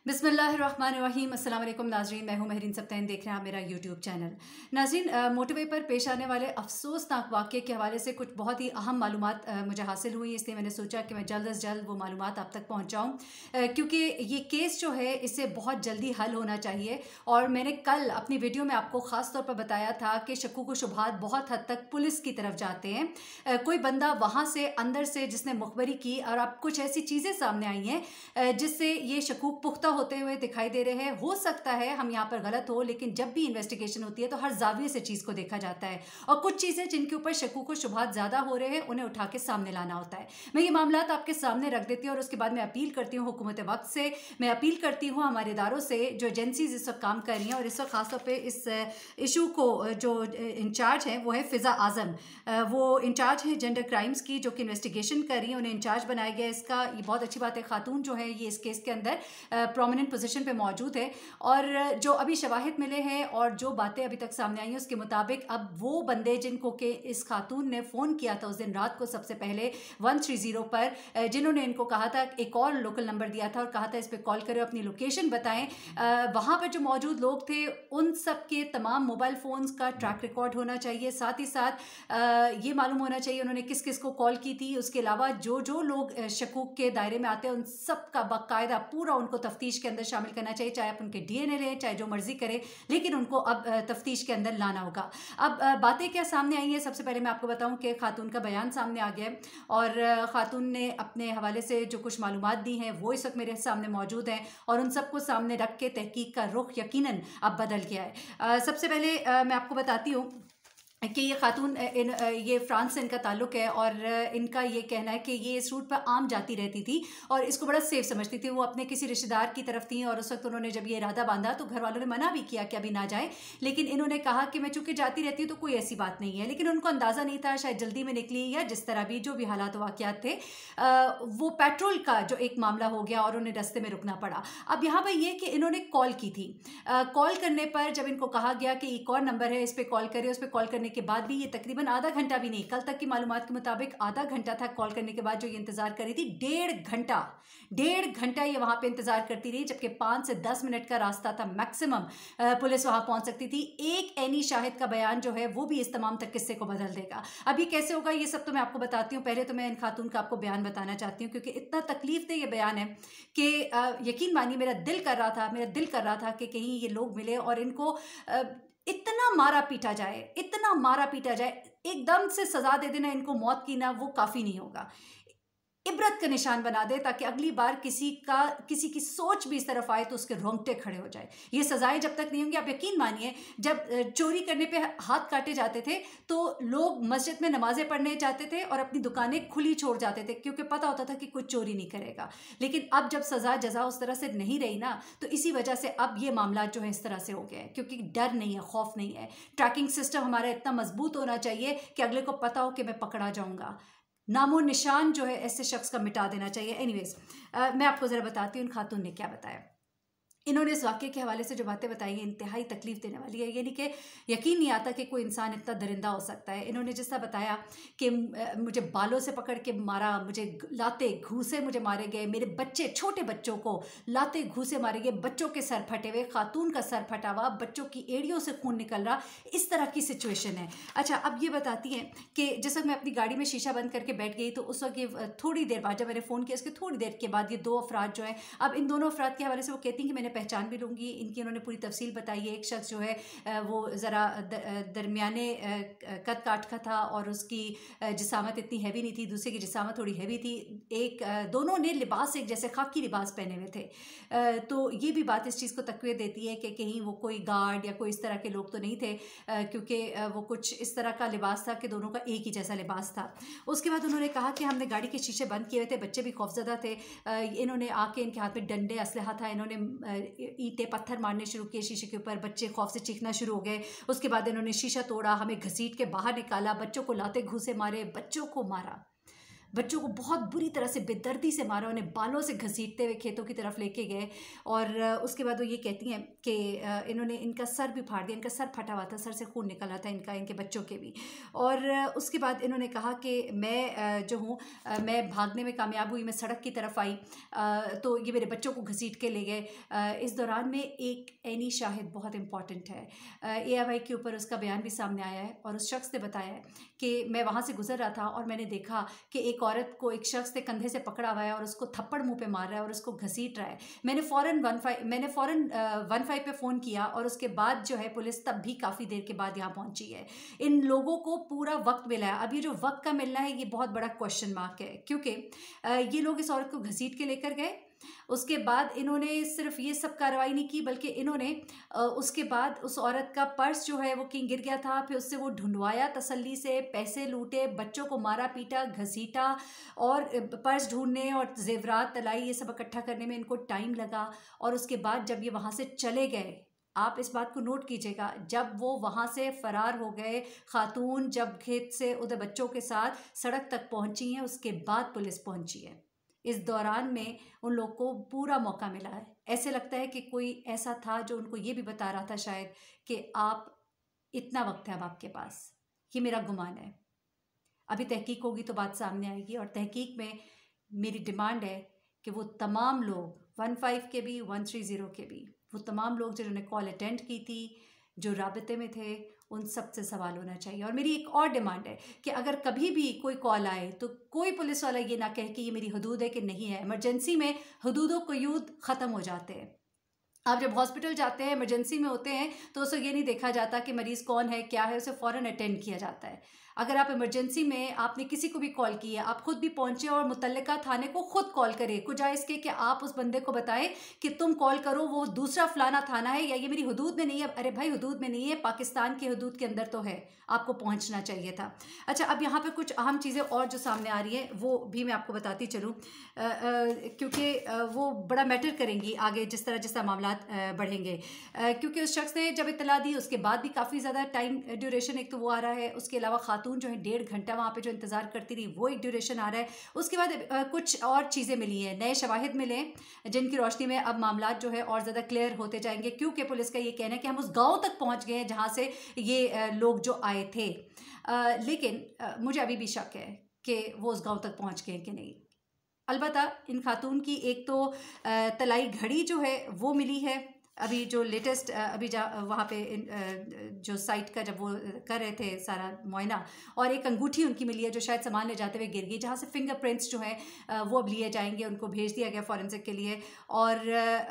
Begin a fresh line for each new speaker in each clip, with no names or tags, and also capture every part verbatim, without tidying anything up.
बिस्मिल्लाहिर्रहमानिर्रहीम। अस्सलाम वालेकुम नाज़रीन, मैं हूं महरीन सब्तैन, देख रहे हैं आप मेरा यूट्यूब चैनल। नाज़रीन, मोटरवे पर पेश आने वाले अफसोसनाक वाक़े के हवाले से कुछ बहुत ही अहम मालूमात मुझे हासिल हुई, इसलिए मैंने सोचा कि मैं जल्द अज़ जल्द वो मालूमात आप तक पहुँचाऊँ, क्योंकि ये केस जो है इससे बहुत जल्दी हल होना चाहिए। और मैंने कल अपनी वीडियो में आपको ख़ास तौर पर बताया था कि शक्कू व शुबहात बहुत हद तक पुलिस की तरफ जाते हैं। कोई बंदा वहाँ से अंदर से जिसने मुखबरी की और अब कुछ ऐसी चीज़ें सामने आई हैं जिससे ये शकूक पुख्ता होते हुए दिखाई दे रहे हैं। हो सकता है हम यहाँ पर गलत हो, लेकिन जब भी इन्वेस्टिगेशन होती है तो हर जाविये से चीज़ को देखा जाता है और कुछ चीज़ें जिनके ऊपर शकूक व शुबहात ज़्यादा हो रहे हैं उन्हें उठा के सामने लाना होता है। मैं ये मामला आपके सामने रख देती हूँ और उसके बाद मैं अपील करती हूँ हुकूमत वक्त से, मैं अपील करती हूँ हमारे इदारों से जो एजेंसीज इस वक्त काम कर रही हैं। और इस वक्त खासतौर पर इस इशू को जो इंचार्ज है वो है फ़िज़ा आज़म, वो इंचार्ज है जेंडर क्राइम्स की, जो कि इन्वेस्टिगेशन कर रही है, उन्हें इंचार्ज बनाया गया इसका। ये बहुत अच्छी बात है, खातून जो है ये इस केस के अंदर प्रोमिनेंट पोजीशन पे मौजूद है। और जो अभी शवाहिद मिले हैं और जो बातें अभी तक सामने आई हैं उसके मुताबिक अब वो बंदे जिनको के इस खातून ने फ़ोन किया था उस दिन रात को सबसे पहले वन थ्री ज़ीरो पर, जिन्होंने इनको कहा था, एक और लोकल नंबर दिया था और कहा था इस पर कॉल करें, अपनी लोकेशन बताएं, वहाँ पर जो मौजूद लोग थे उन सब के तमाम मोबाइल फ़ोन्स का ट्रैक रिकॉर्ड होना चाहिए। साथ ही साथ ये मालूम होना चाहिए उन्होंने किस किस को कॉल की थी। उसके अलावा जो जो लोग शकूक के दायरे में आते हैं उन सब का बाकायदा पूरा उनको तफ्तीश के अंदर शामिल करना चाहिए, चाहे आप उनके डीएनए लें, चाहे जो मर्जी करें, लेकिन उनको अब तफ्तीश के अंदर लाना होगा। अब बातें क्या सामने आई हैं, सबसे पहले मैं आपको बताऊं कि खातून का बयान सामने आ गया है और खातून ने अपने हवाले से जो कुछ मालूमात दी हैं वो इस वक्त मेरे सामने मौजूद हैं और उन सबको सामने रख के तहकीक का रुख यकीनन अब बदल गया है। सबसे पहले मैं आपको बताती हूँ कि ये खातून इन ये फ्रांस से इनका ताल्लुक़ है और इनका ये कहना है कि ये इस रूट पर आम जाती रहती थी और इसको बड़ा सेफ समझती थी। वो अपने किसी रिश्तेदार की तरफ थी और उस वक्त उन्होंने जब ये इरादा बांधा तो घर वालों ने मना भी किया कि अभी ना जाए, लेकिन इन्होंने कहा कि मैं चूँकि जाती रहती हूँ तो कोई ऐसी बात नहीं है। लेकिन उनको अंदाज़ा नहीं था, शायद जल्दी में निकली या जिस तरह भी जो भी हालात वाक़यात थे, वो पेट्रोल का जो एक मामला हो गया और उन्हें रास्ते में रुकना पड़ा। अब यहाँ पर ये कि इन्होंने कॉल की थी, कॉल करने पर जब इनको कहा गया कि एक और नंबर है इस पर कॉल करें, उस पर कॉल करने के बाद भी ये तकरीबन आधा घंटा भी नहीं, कल तक की मालूमात के मुताबिक आधा घंटा था कॉल करने के बाद जो ये इंतजार कर रही थी। डेढ़ घंटा डेढ़ घंटा ये वहां पे इंतजार करती रही, जबकि पाँच से दस मिनट का रास्ता था मैक्सिमम पुलिस वहां पहुंच सकती थी। एक एनी शाहिद का बयान जो है वो भी इस तमाम तक किस्से को बदल देगा। अब ये कैसे होगा ये सब तो मैं आपको बताती हूँ। पहले तो मैं इन खातून का आपको बयान बताना चाहती हूँ क्योंकि इतना तकलीफ दे ये बयान है कि यकीन मानिए मेरा दिल कर रहा था मेरा दिल कर रहा था कि कहीं ये लोग मिले और इनको इतना मारा पीटा जाए, इतना मारा पीटा जाए, एकदम से सजा दे देना इनको मौत की ना वो काफ़ी नहीं होगा, इबरत का निशान बना दे ताकि अगली बार किसी का किसी की सोच भी इस तरफ आए तो उसके रोंगटे खड़े हो जाए। ये सजाएं जब तक नहीं होंगी, आप यकीन मानिए जब चोरी करने पे हाथ काटे जाते थे तो लोग मस्जिद में नमाजें पढ़ने जाते थे और अपनी दुकानें खुली छोड़ जाते थे क्योंकि पता होता था कि कोई चोरी नहीं करेगा। लेकिन अब जब सजा जजा उस तरह से नहीं रही ना, तो इसी वजह से अब ये मामला जो है इस तरह से हो गया है क्योंकि डर नहीं है, खौफ नहीं है। ट्रैकिंग सिस्टम हमारा इतना मजबूत होना चाहिए कि अगले को पता हो कि मैं पकड़ा जाऊंगा, नामो निशान जो है ऐसे शख्स का मिटा देना चाहिए। एनीवेज, मैं आपको ज़रा बताती हूँ इन खातून ने क्या बताया। इन्होंने इस वाक़े के हवाले से जो बातें बताई हैं इंतहाई तकलीफ देने वाली है, यानी कि यकीन नहीं आता कि कोई इंसान इतना दरिंदा हो सकता है। इन्होंने जिस तरह बताया कि मुझे बालों से पकड़ के मारा, मुझे लाते घूसे मुझे मारे गए, मेरे बच्चे छोटे बच्चों को लाते घूसे मारे गए, बच्चों के सर फटे हुए, खातून का सर फटा हुआ, बच्चों की एड़ियों से खून निकल रहा, इस तरह की सिचुएशन है। अच्छा, अब ये बताती हैं कि जिस वक्त मैं अपनी गाड़ी में शीशा बंद करके बैठ गई तो उस वक्त ये थोड़ी देर बाद जब मैंने फ़ोन किया उसके थोड़ी देर के बाद ये दो अफराद जो है, अब इन दोनों अफराद के हवाले से वो कहती हैं कि मैंने पहचान भी लूँगी, इनकी उन्होंने पूरी तफसील बताई है। एक शख्स जो है वो ज़रा दरमियाने कद काट का था और उसकी जिसामत इतनी हैवी नहीं थी, दूसरे की जिसामत थोड़ी हैवी थी। एक दोनों ने लिबास एक जैसे खाकी लिबास पहने हुए थे, तो ये भी बात इस चीज़ को तक़वीत देती है कि कहीं वो कोई गार्ड या कोई इस तरह के लोग तो नहीं थे, क्योंकि वो कुछ इस तरह का लिबास था कि दोनों का एक ही जैसा लिबास था। उसके बाद उन्होंने कहा कि हमने गाड़ी के शीशे बंद किए हुए थे, बच्चे भी खौफजदा थे, इन्होंने आके इनके हाथ में डंडे असलहा था, इन्होंने ईंटें पत्थर मारने शुरू किए शीशे के ऊपर, बच्चे खौफ से चीखना शुरू हो गए। उसके बाद इन्होंने शीशा तोड़ा, हमें घसीट के बाहर निकाला, बच्चों को लाते घूसे मारे, बच्चों को मारा। बच्चों को बहुत बुरी तरह से बेदर्दी से मारा, उन्हें बालों से घसीटते हुए खेतों की तरफ लेके गए। और उसके बाद वो ये कहती हैं कि इन्होंने इनका सर भी फाड़ दिया, इनका सर फटा हुआ था, सर से खून निकल रहा था इनका, इनके बच्चों के भी। और उसके बाद इन्होंने कहा कि मैं जो हूँ मैं भागने में कामयाब हुई, मैं सड़क की तरफ आई तो ये मेरे बच्चों को घसीट के ले गए। इस दौरान में एक ऐनी शाहिद बहुत इंपॉर्टेंट है, ए एफ आई के ऊपर उसका बयान भी सामने आया है और उस शख्स ने बताया है कि मैं वहाँ से गुजर रहा था और मैंने देखा कि एक औरत को एक शख्स ने कंधे से पकड़ा हुआ है और उसको थप्पड़ मुंह पे मार रहा है और उसको घसीट रहा है। मैंने फ़ौरन वन फाइव मैंने फ़ौरन वन फाइव पे फ़ोन किया और उसके बाद जो है पुलिस तब भी काफ़ी देर के बाद यहाँ पहुँची है। इन लोगों को पूरा वक्त मिला है। अब ये जो वक्त का मिलना है ये बहुत बड़ा क्वेश्चन मार्क है, क्योंकि ये लोग इस औरत को घसीट के लेकर गए, उसके बाद इन्होंने सिर्फ ये सब कार्रवाई नहीं की बल्कि इन्होंने उसके बाद उस औरत का पर्स जो है वो कहीं गिर गया था, फिर उससे वो ढूंढवाया तसल्ली से, पैसे लूटे, बच्चों को मारा पीटा घसीटा और पर्स ढूंढने और जेवरात तलाई ये सब इकट्ठा करने में इनको टाइम लगा। और उसके बाद जब ये वहाँ से चले गए, आप इस बात को नोट कीजिएगा, जब वो वहाँ से फ़रार हो गए, खातून जब खेत से उधर बच्चों के साथ सड़क तक पहुँची हैं उसके बाद पुलिस पहुँची है। इस दौरान में उन लोग को पूरा मौका मिला है। ऐसे लगता है कि कोई ऐसा था जो उनको ये भी बता रहा था शायद कि आप इतना वक्त है अब आपके पास। ये मेरा गुमान है, अभी तहकीक होगी तो बात सामने आएगी और तहकीक में मेरी डिमांड है कि वो तमाम लोग वन फाइव के भी वन थ्री ज़ीरो के भी वो तमाम लोग जिन्होंने कॉल अटेंड की थी, जो राबते में थे, उन सब से सवाल होना चाहिए। और मेरी एक और डिमांड है कि अगर कभी भी कोई कॉल आए तो कोई पुलिस वाला ये ना कहे कि ये मेरी हदूद है कि नहीं है। इमरजेंसी में हदूदों क़यूद ख़त्म हो जाते हैं। आप जब हॉस्पिटल जाते हैं, इमरजेंसी में होते हैं, तो उसे ये नहीं देखा जाता कि मरीज़ कौन है क्या है, उसे फ़ौरन अटेंड किया जाता है। अगर आप इमरजेंसी में आपने किसी को भी कॉल किया, आप खुद भी पहुंचे और मुतल्लिका थाने को खुद कॉल करें, कुजा इसके कि आप उस बंदे को बताएं कि तुम कॉल करो, वो दूसरा फलाना थाना है या ये मेरी हदूद में नहीं है। अरे भाई हदूद में नहीं है, पाकिस्तान की हदूद के अंदर तो है, आपको पहुंचना चाहिए था। अच्छा, अब यहाँ पे कुछ अहम चीज़ें और जो सामने आ रही हैं वो भी मैं आपको बताती चलूँ, क्योंकि वो बड़ा मैटर करेंगी आगे जिस तरह जिस तरह मामला बढ़ेंगे। क्योंकि उस शख्स ने जब इत्तला दी उसके बाद भी काफ़ी ज़्यादा टाइम ड्यूरेशन एक तो वो आ रहा है, उसके अलावा खातून जो है डेढ़ घंटा वहाँ पे जो इंतज़ार करती रही वो एक ड्यूरेशन आ रहा है। उसके बाद आ, कुछ और चीज़ें मिली हैं, नए शवाहिद मिले जिनकी रोशनी में अब मामला जो है और ज़्यादा क्लियर होते जाएंगे, क्योंकि पुलिस का ये कहना है कि हम उस गाँव तक पहुँच गए हैं जहाँ से ये आ, लोग जो आए थे। आ, लेकिन आ, मुझे अभी भी शक है कि वो उस गाँव तक पहुँच गए कि नहीं। अलबत्ता इन खातून की एक तो तलाई घड़ी जो है वो मिली है, अभी जो लेटेस्ट अभी जा वहाँ पे जो साइट का जब वो कर रहे थे सारा मुआयना, और एक अंगूठी उनकी मिली है जो शायद सामान ले जाते हुए गिर गई, जहाँ से फिंगरप्रिंट्स जो है वो अब लिए जाएंगे, उनको भेज दिया गया फॉरेंसिक के लिए। और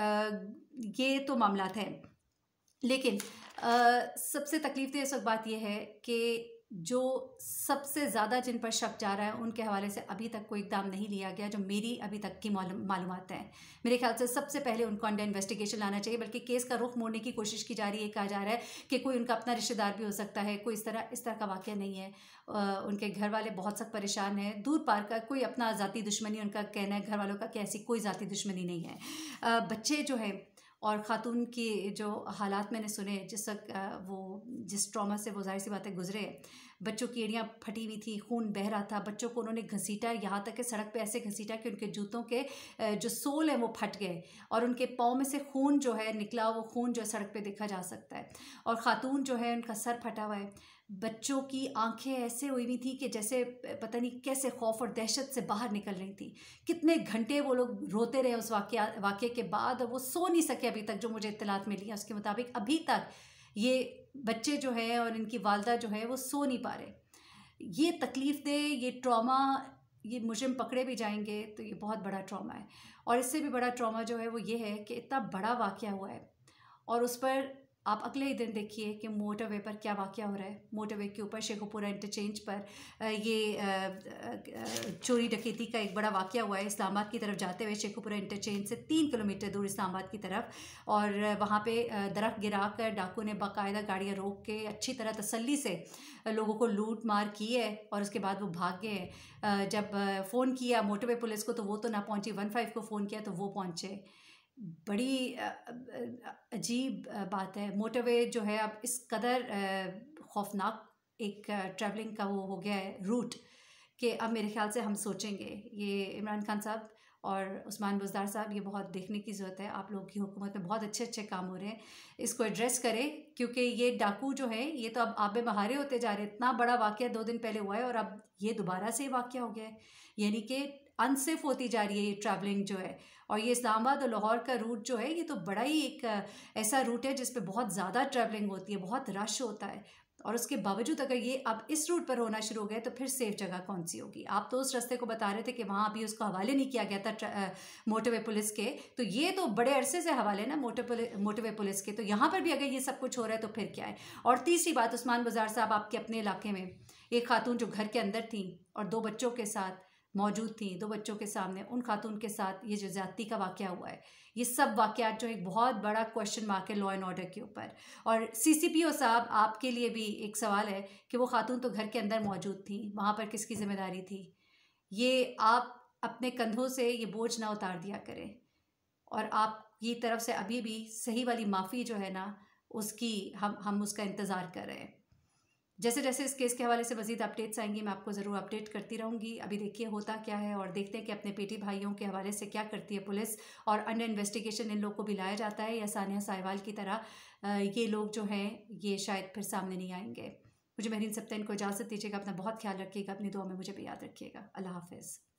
ये तो मामलात हैं, लेकिन सबसे तकलीफ दे इस वक्त बात यह है कि जो सबसे ज़्यादा जिन पर शक जा रहा है उनके हवाले से अभी तक कोई इक़दाम नहीं लिया गया, जो मेरी अभी तक की मालूमात हैं। मेरे ख्याल से सबसे पहले उनको अंडर इन्वेस्टिगेशन लाना चाहिए, बल्कि केस का रुख मोड़ने की कोशिश की जा रही है। कहा जा रहा है कि कोई उनका अपना रिश्तेदार भी हो सकता है, कोई इस तरह इस तरह का वाक़या नहीं है। आ, उनके घर वाले बहुत सख्त परेशान हैं, दूर पार का कोई अपना ज़ाती दुश्मनी, उनका कहना है घर वालों का कि ऐसी कोई ज़ाती दुश्मनी नहीं है। आ, बच्चे जो है और ख़ातून की जो हालात मैंने सुने, जिस वो जिस ट्रॉमा से वो ज़ाहिर सी बातें गुजरे, बच्चों की एड़ियाँ फटी हुई थी, खून बह रहा था, बच्चों को उन्होंने घसीटा, यहाँ तक कि सड़क पे ऐसे घसीटा कि उनके जूतों के जो सोल हैं वो फट गए और उनके पाँव में से खून जो है निकला, वो खून जो है सड़क पे देखा जा सकता है। और ख़ातून जो है उनका सर फटा हुआ है, बच्चों की आंखें ऐसे हुई हुई थी कि जैसे पता नहीं कैसे खौफ और दहशत से बाहर निकल रही थी। कितने घंटे वो लोग रोते रहे उस वाक़या वाक़े के बाद, वो सो नहीं सके अभी तक। जो मुझे इत्तलात मिली है उसके मुताबिक अभी तक ये बच्चे जो है और इनकी वालदा जो है वो सो नहीं पा रहे। ये तकलीफ़ दे, ये ट्रॉमा, ये मुजरिम पकड़े भी जाएंगे तो ये बहुत बड़ा ट्रॉमा है। और इससे भी बड़ा ट्रॉमा जो है वो ये है कि इतना बड़ा वाक़या हुआ है और उस पर आप अगले ही दिन देखिए कि मोटरवे पर क्या वाक़या हो रहा है। मोटरवे के ऊपर शेखुपुरा इंटरचेंज पर ये चोरी डकैती का एक बड़ा वाक़या हुआ है, इस्लामाबाद की तरफ जाते हुए शेखुपुरा इंटरचेंज से तीन किलोमीटर दूर इस्लामाबाद की तरफ। और वहाँ पे दरख्त गिरा कर डाकू ने बाकायदा गाड़ियाँ रोक के अच्छी तरह तसल्ली से लोगों को लूट मार की है और उसके बाद वो भाग गए हैं। जब फ़ोन किया मोटरवे पुलिस को तो वो तो ना पहुँची, वन फाइव को फ़ोन किया तो वो पहुँचे। बड़ी अजीब बात है। मोटरवे जो है अब इस कदर खौफनाक एक ट्रैवलिंग का वो हो गया है रूट कि अब मेरे ख्याल से हम सोचेंगे। ये इमरान खान साहब और उस्मान बुज़दार साहब, ये बहुत देखने की ज़रूरत है। आप लोग की हुकूमत में बहुत अच्छे अच्छे काम हो रहे हैं, इसको एड्रेस करें, क्योंकि ये डाकू जो है ये तो अब आबे बहारे होते जा रहे हैं। इतना बड़ा वाक़या दो दिन पहले हुआ है और अब ये दोबारा से वाक़या हो गया है, यानी कि अनसेफ होती जा रही है ये ट्रैवलिंग जो है। और ये इस्लामाबाद और लाहौर का रूट जो है ये तो बड़ा ही एक ऐसा रूट है जिस पे बहुत ज़्यादा ट्रैवलिंग होती है, बहुत रश होता है। और उसके बावजूद अगर ये अब इस रूट पर होना शुरू हो गया तो फिर सेफ जगह कौन सी होगी। आप तो उस रास्ते को बता रहे थे कि वहाँ अभी उसको हवाले नहीं किया गया था मोटरवे पुलिस के, तो ये तो बड़े अरसे से हवाले ना मोटर मोटरवे पुलिस के, तो यहाँ पर भी अगर ये सब कुछ हो रहा है तो फिर क्या है। और तीसरी बात, उस्मान बुज़दार साहब आपके अपने इलाके में एक खातून जो घर के अंदर थी और दो बच्चों के साथ मौजूद थी, दो बच्चों के सामने उन खातून के साथ ये जो ज़्यादती का वाक़या हुआ है, ये सब वाक़यात जो एक बहुत बड़ा क्वेश्चन मार्क है लॉ एंड ऑर्डर के ऊपर। और सीसीपीओ साहब, आपके लिए भी एक सवाल है कि वो खातून तो घर के अंदर मौजूद थी, वहाँ पर किसकी ज़िम्मेदारी थी। ये आप अपने कंधों से ये बोझ ना उतार दिया करें, और आप की तरफ से अभी भी सही वाली माफ़ी जो है ना, उसकी हम हम उसका इंतज़ार कर रहे हैं। जैसे जैसे इस केस के हवाले से मज़ीद अपडेट्स आएंगी मैं आपको ज़रूर अपडेट करती रहूँगी। अभी देखिए होता क्या है और देखते हैं कि अपने पेटी भाइयों के हवाले से क्या करती है पुलिस, और अंडर इन्वेस्टिगेशन इन लोग को भी लाया जाता है या सानिया साहिवाल की तरह ये लोग जो हैं ये शायद फिर सामने नहीं आएंगे। मुझे महरीन सप्तान को इजाज़त दीजिएगा, अपना बहुत ख्याल रखिएगा, अपनी दुआ में मुझे भी याद रखिएगा। अल्लाह हाफ़िज़।